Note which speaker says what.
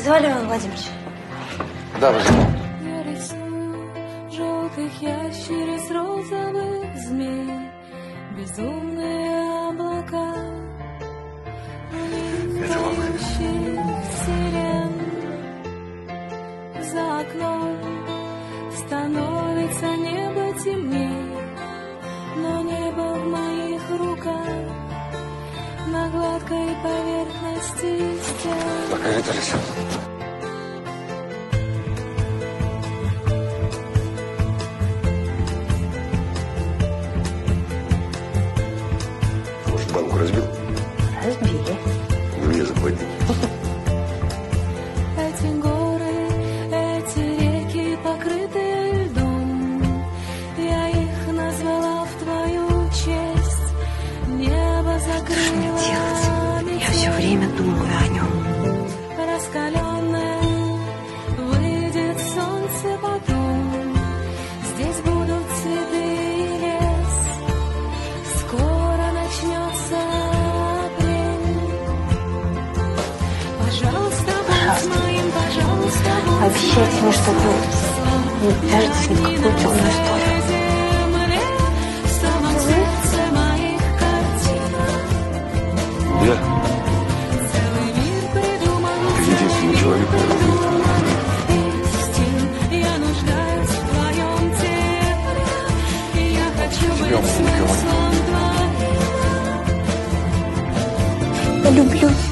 Speaker 1: Иван Владимирович.
Speaker 2: Да, возьму.
Speaker 3: Я рисую желтых ящериц, розовых змей, безумные облака.
Speaker 2: Это вам
Speaker 3: сирен. За окном становится небо темней, но небо в моих руках на гладкой поверхности стен.
Speaker 2: Маргарита Алексеевна. Может, банку разбил?
Speaker 1: Разбили.
Speaker 2: Мне заплатить.
Speaker 3: Эти горы, эти реки, покрытые льдом, я их назвала в твою честь. Небо закрыло.
Speaker 1: Что мне делать? Я все время думаю о нем.
Speaker 3: Раскаленное, выйдет солнце потом. Здесь будут цветы и лес. Скоро начнется апрель. Пожалуйста, будь моим, пожалуйста, будь
Speaker 1: Обещайте мне, что вы не вяжетесь ни в какую темную историю.
Speaker 3: в самом сердце моих картин.
Speaker 2: Я
Speaker 3: Целый мир придуман.
Speaker 2: единственный человек, который
Speaker 3: Истин, я нуждаюсь в твоем тепле. Я хочу
Speaker 2: Тебя
Speaker 3: быть
Speaker 2: никого не
Speaker 3: смыслом твоим.
Speaker 1: Я люблю.